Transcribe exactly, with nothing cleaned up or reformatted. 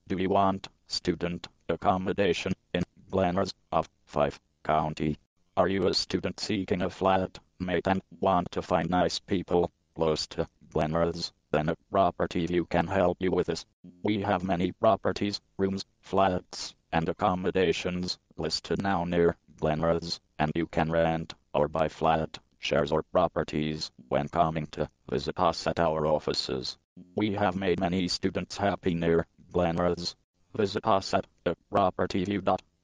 Do you want student accommodation in Glenrothes of Fife County? Are you a student seeking a flat mate and want to find nice people close to Glenrothes? Then a property view can help you with this. We have many properties, rooms, flats, and accommodations listed now near Glenrothes, and you can rent or buy flat, shares or properties when coming to visit us at our offices. We have made many students happy near Glenrothes. Visit us at a property view dot